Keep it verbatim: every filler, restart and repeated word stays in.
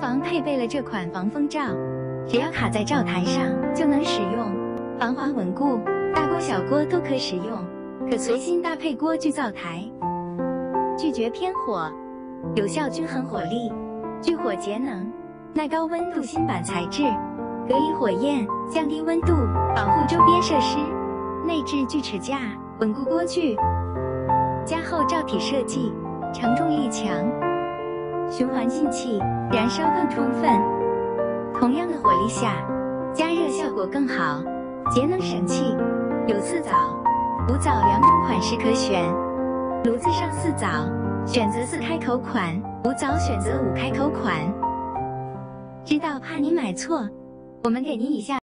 房配备了这款防风罩，只要卡在灶台上就能使用，防滑稳固，大锅小锅都可使用，可随心搭配锅具灶台。拒绝偏火，有效均衡火力，聚火节能，耐高温镀锌板材质，隔离火焰，降低温度，保护周边设施。内置锯齿架，稳固锅具。加厚罩体设计，承重力强，循环进气，燃烧更充分。同样的火力下，加热效果更好，节能省气。有四枣、五枣两种款式可选，炉子上四枣选择四开口款，五枣选择五开口款。知道怕你买错，我们给您以下